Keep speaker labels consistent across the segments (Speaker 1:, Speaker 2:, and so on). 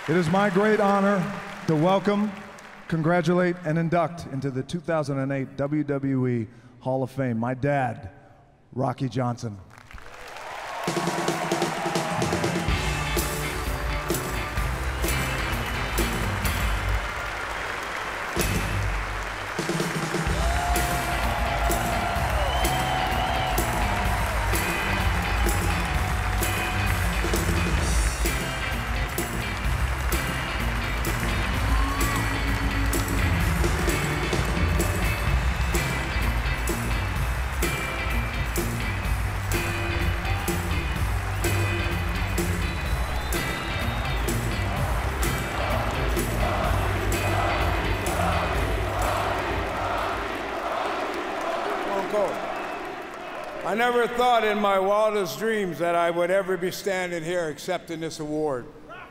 Speaker 1: It is my great honor to welcome, congratulate, and induct into the 2008 WWE Hall of Fame my dad, Rocky Johnson.
Speaker 2: I never thought in my wildest dreams that I would ever be standing here accepting this award.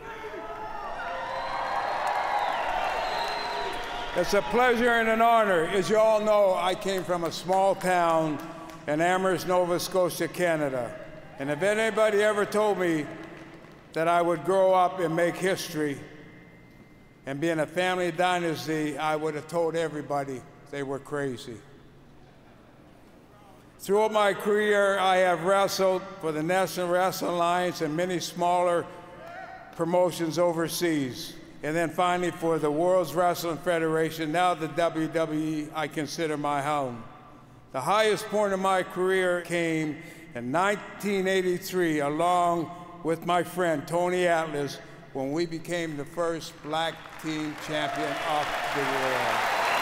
Speaker 2: It's a pleasure and an honor. As you all know, I came from a small town in Amherst, Nova Scotia, Canada. And if anybody ever told me that I would grow up and make history and be in a family dynasty, I would have told everybody they were crazy. Throughout my career, I have wrestled for the National Wrestling Alliance and many smaller promotions overseas. And then finally for the World Wrestling Federation, now the WWE, I consider my home. The highest point of my career came in 1983, along with my friend Tony Atlas, when we became the first black team champion of the world.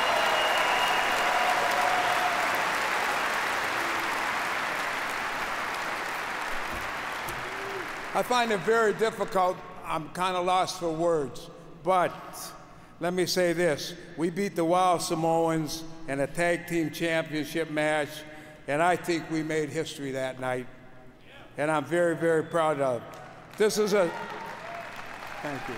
Speaker 2: I find it very difficult. I'm kind of lost for words. But let me say this. We beat the Wild Samoans in a tag team championship match, and I think we made history that night. And I'm very, very proud of it. This is a, thank you.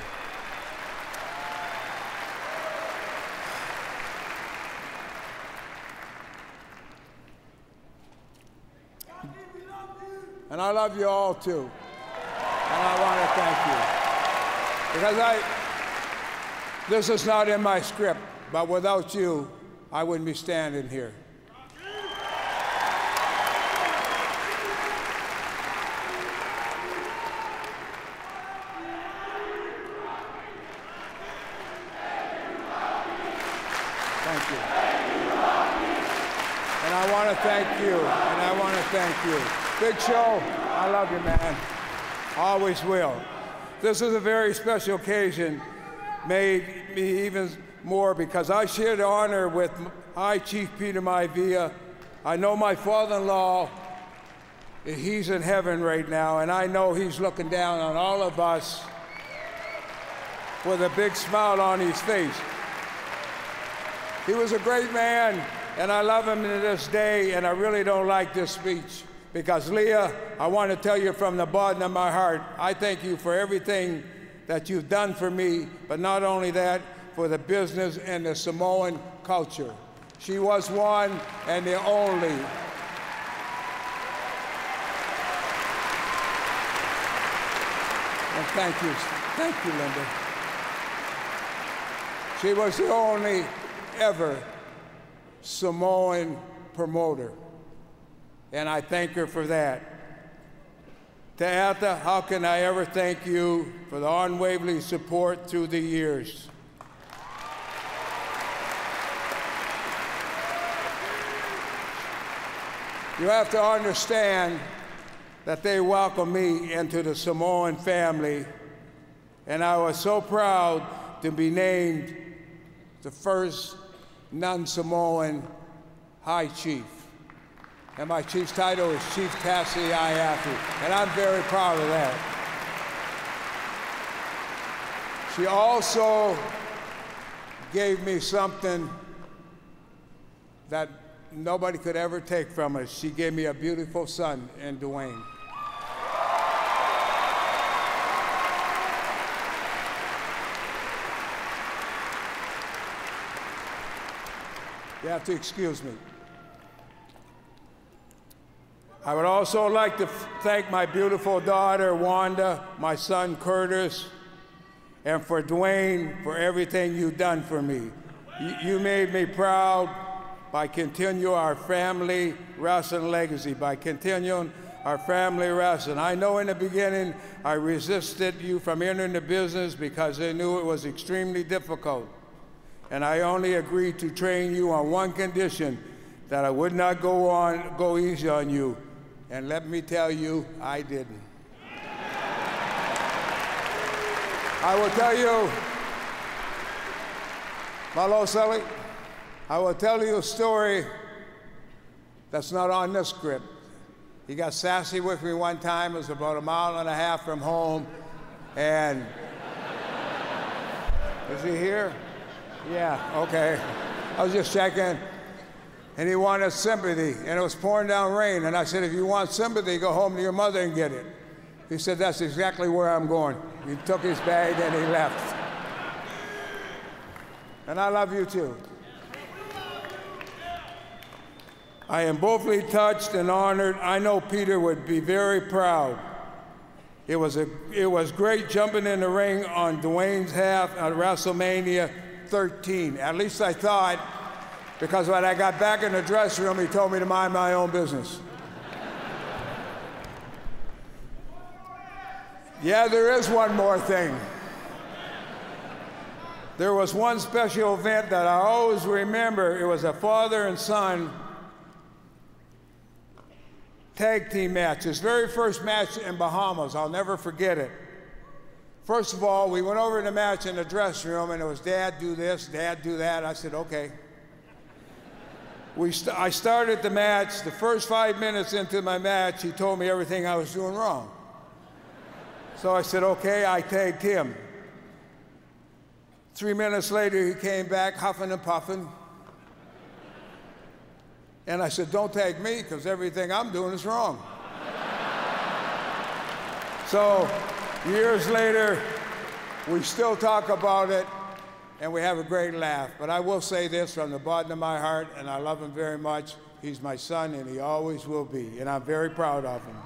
Speaker 2: And I love you all too. And I want to thank you. Because this is not in my script, but without you, I wouldn't be standing here. Thank you. And I want to thank you, and I want to thank you. Big Show, I love you, man. Always will. This is a very special occasion, made me even more because I share the honor with High Chief Peter Maivia. I know my father-in-law, he's in heaven right now, and I know he's looking down on all of us with a big smile on his face. He was a great man, and I love him to this day, and I really don't like this speech. Because, Leah, I want to tell you from the bottom of my heart, I thank you for everything that you've done for me, but not only that, for the business and the Samoan culture. She was one and the only. And thank you, Linda. She was the only ever Samoan promoter. And I thank her for that. Teata, how can I ever thank you for the unwavering support through the years? You have to understand that they welcomed me into the Samoan family, and I was so proud to be named the first non-Samoan High Chief. And my chief's title is Chief Tasi Aiafi, and I'm very proud of that. She also gave me something that nobody could ever take from us. She gave me a beautiful son in Dwayne. You have to excuse me. I would also like to thank my beautiful daughter, Wanda, my son, Curtis, and for Dwayne for everything you've done for me. You made me proud by continuing our family wrestling legacy, by continuing our family wrestling. I know in the beginning I resisted you from entering the business because I knew it was extremely difficult. And I only agreed to train you on one condition, that I would not go easy on you. And let me tell you, I didn't. I will tell you, Malo Sully, I will tell you a story that's not on this script. He got sassy with me one time. It was about 1.5 miles from home. And is he here? Yeah, okay. I was just checking. And he wanted sympathy, and it was pouring down rain. And I said, if you want sympathy, go home to your mother and get it. He said, that's exactly where I'm going. He took his bag and he left. And I love you too. I am bothly touched and honored. I know Peter would be very proud. It was great jumping in the ring on Dwayne's half at WrestleMania 13. At least I thought, because when I got back in the dressing room, he told me to mind my own business. Yeah, there is one more thing. There was one special event that I always remember. It was a father and son tag team match. His very first match in Bahamas. I'll never forget it. First of all, we went over to the match in the dressing room, and it was, Dad, do this, Dad, do that. I said, okay. I started the match. The first 5 minutes into my match, he told me everything I was doing wrong. So I said, okay, I tagged him. 3 minutes later, he came back huffing and puffing. And I said, don't tag me, because everything I'm doing is wrong. So years later, we still talk about it, and we have a great laugh. But I will say this from the bottom of my heart, and I love him very much. He's my son, and he always will be, and I'm very proud of him.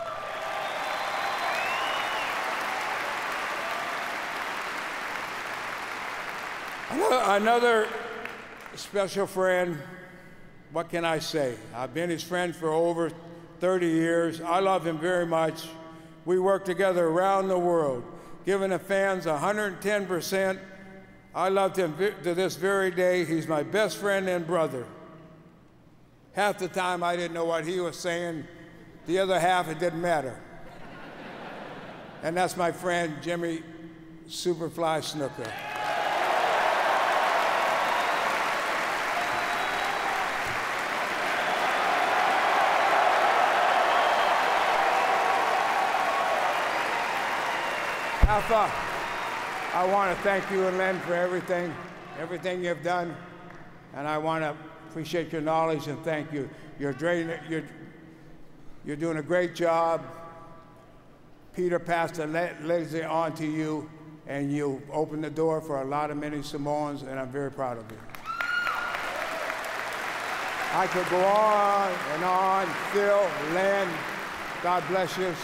Speaker 2: Another special friend, what can I say? I've been his friend for over 30 years. I love him very much. We work together around the world, giving the fans 110%. I loved him to this very day. He's my best friend and brother. Half the time I didn't know what he was saying. The other half, it didn't matter. And that's my friend, Jimmy Superfly Snuka. Alpha, I want to thank you and Len for everything you've done, and I want to appreciate your knowledge and thank you. You're doing a great job. Peter passed the legacy on to you, and you opened the door for a lot of many Samoans, and I'm very proud of you. I could go on and on. Phil, Len, God bless you.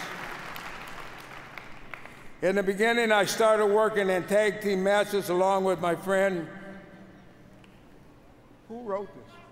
Speaker 2: In the beginning, I started working in tag team matches along with my friend. Who wrote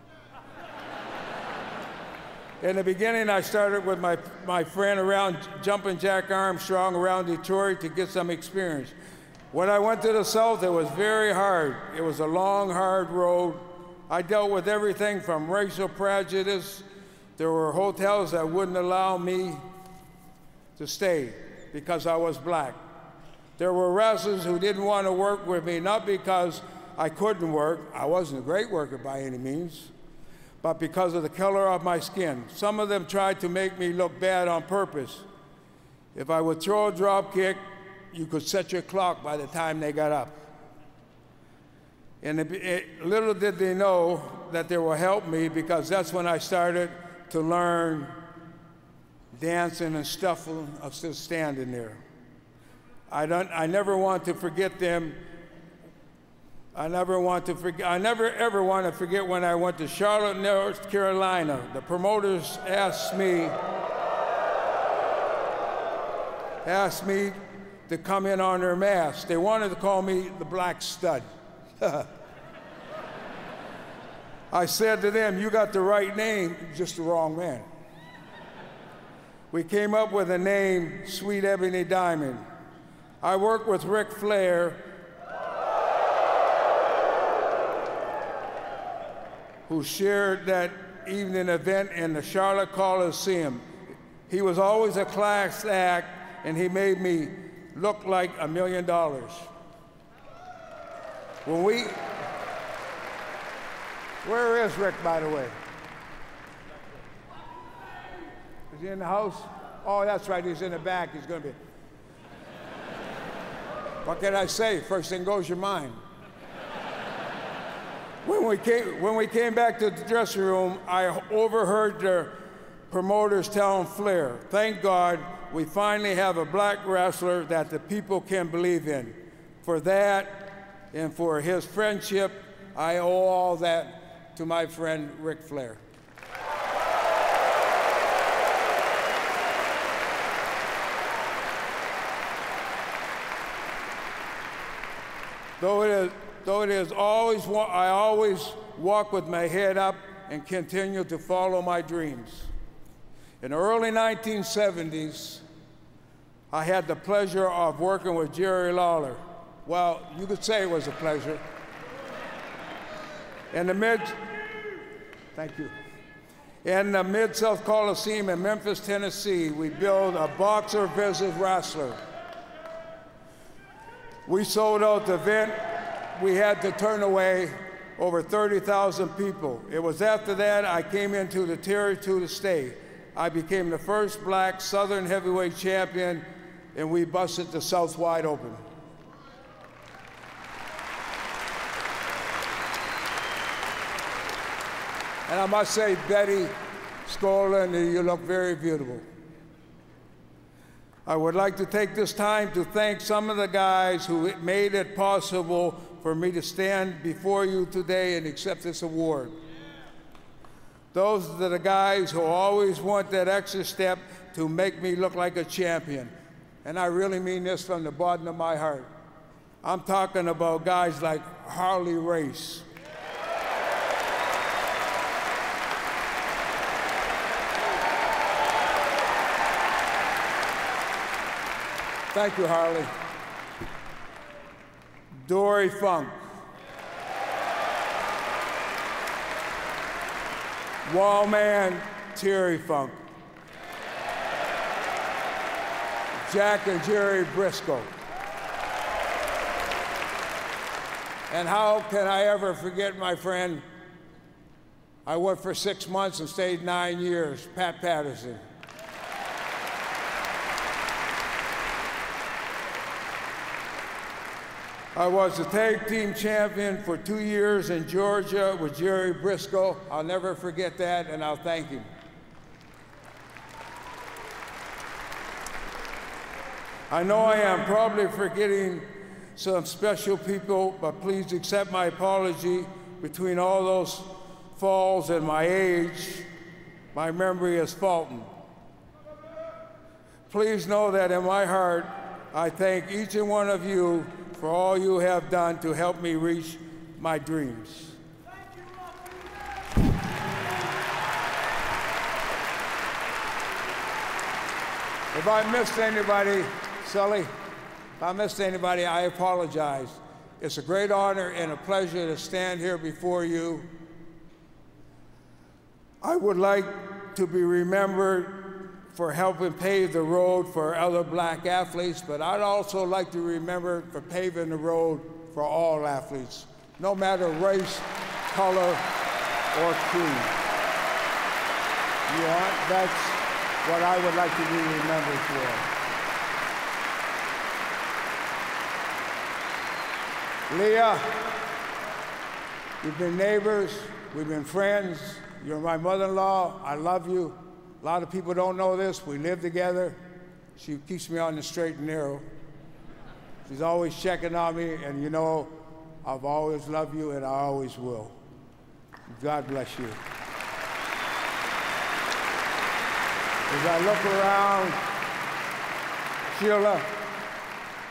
Speaker 2: this? In the beginning, I started with my friend around Jumping Jack Armstrong around Detroit to get some experience. When I went to the South, it was very hard. It was a long, hard road. I dealt with everything from racial prejudice. There were hotels that wouldn't allow me to stay because I was black. There were wrestlers who didn't want to work with me, not because I couldn't work. I wasn't a great worker by any means, but because of the color of my skin. Some of them tried to make me look bad on purpose. If I would throw a drop kick, you could set your clock by the time they got up. And little did they know that they will help me, because that's when I started to learn dancing and stuff of still standing there. I never want to forget them. I never ever want to forget when I went to Charlotte, North Carolina. The promoters asked me to come in on their mask. They wanted to call me the Black Stud. I said to them, you got the right name, just the wrong man. We came up with the name Sweet Ebony Diamond. I worked with Ric Flair, who shared that evening event in the Charlotte Coliseum. He was always a class act, and he made me look like $1 million. Where is Rick, by the way? Is he in the house? Oh, that's right, he's in the back. He's going to be. What can I say? First thing goes your mind. When we came back to the dressing room, I overheard the promoters telling Flair, thank God we finally have a black wrestler that the people can believe in. For that and for his friendship, I owe all that to my friend Ric Flair. Though it is always, I always walk with my head up and continue to follow my dreams. In the early 1970s, I had the pleasure of working with Jerry Lawler. Well, you could say it was a pleasure. In the Mid-South Coliseum in Memphis, Tennessee, we built a boxer versus wrestler. We sold out the event. We had to turn away over 30,000 people. It was after that I came into the territory to stay. I became the first black Southern heavyweight champion, and we busted the South wide open. And I must say, Betty Scola, you look very beautiful. I would like to take this time to thank some of the guys who made it possible for me to stand before you today and accept this award. Those are the guys who always want that extra step to make me look like a champion. And I really mean this from the bottom of my heart. I'm talking about guys like Harley Race. Thank you, Harley. Dory Funk. Wallman Terry Funk. Jack and Jerry Briscoe. And how can I ever forget my friend? I went for 6 months and stayed 9 years, Pat Patterson. I was the tag team champion for 2 years in Georgia with Jerry Briscoe. I'll never forget that, and I'll thank him. I know I am probably forgetting some special people, but please accept my apology. Between all those falls and my age, my memory is faulty. Please know that in my heart, I thank each and one of you for all you have done to help me reach my dreams. If I missed anybody, Sully, if I missed anybody, I apologize. It's a great honor and a pleasure to stand here before you. I would like to be remembered for helping pave the road for other black athletes, but I'd also like to be remembered for paving the road for all athletes, no matter race, color, or creed. That's what I would like to be remembered for. Leah, we've been neighbors, we've been friends. You're my mother-in-law, I love you. A lot of people don't know this, we live together. She keeps me on the straight and narrow. She's always checking on me, and you know, I've always loved you and I always will. God bless you. As I look around, Sheila,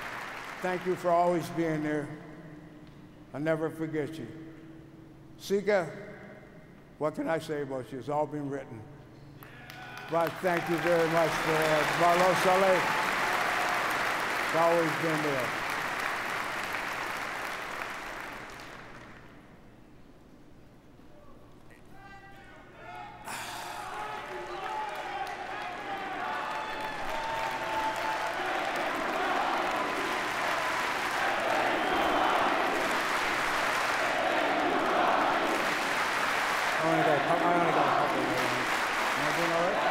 Speaker 2: thank you for always being there. I'll never forget you. Sika, what can I say about you? It's all been written. But thank you very much for Marlo Saleh. It's always been there. I only got a couple of minutes. Am I doing all right?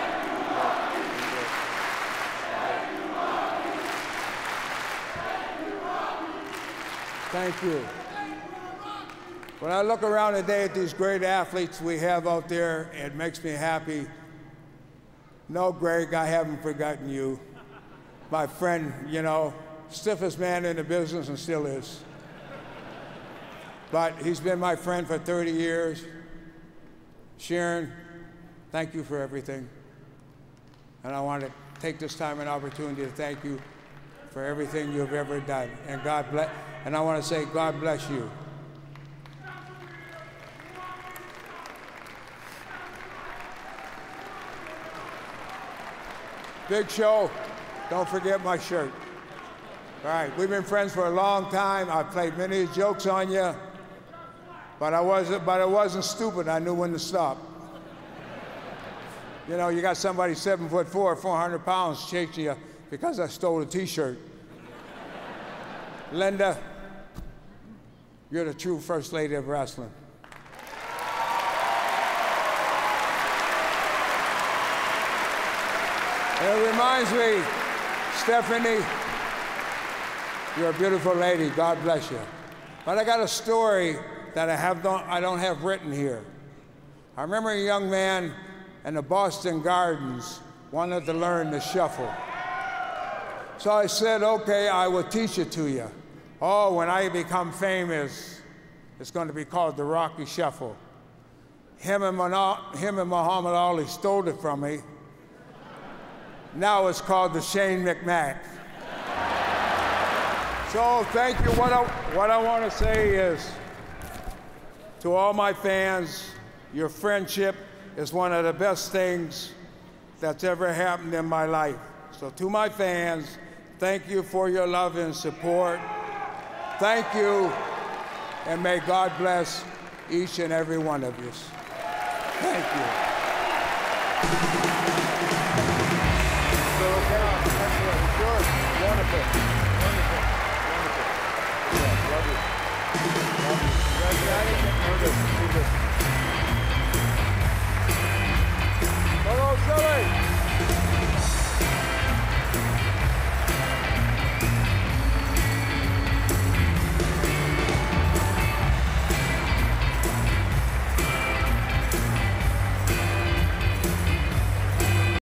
Speaker 2: Thank you. When I look around today at these great athletes we have out there, it makes me happy. No, Greg, I haven't forgotten you. My friend, you know, stiffest man in the business and still is. But he's been my friend for 30 years. Sharon, thank you for everything. And I want to take this time and opportunity to thank you for everything you've ever done. And God bless, and I want to say God bless you. Big Show, don't forget my shirt. All right, we've been friends for a long time. I've played many jokes on you, but I wasn't stupid. I knew when to stop. You know, you got somebody 7'4", 400 pounds chasing you because I stole a T-shirt. Linda, you're the true first lady of wrestling. And it reminds me, Stephanie, you're a beautiful lady. God bless you. But I got a story that I don't have written here. I remember a young man in the Boston Gardens wanted to learn the shuffle. So I said, okay, I will teach it to you. Oh, when I become famous, it's going to be called the Rocky Shuffle. Him and Muhammad Ali stole it from me. Now it's called the Shane McMahon. So thank you. What I want to say is, to all my fans, your friendship is one of the best things that's ever happened in my life. So to my fans, thank you for your love and support. Thank you, and may God bless each and every one of you. Thank you.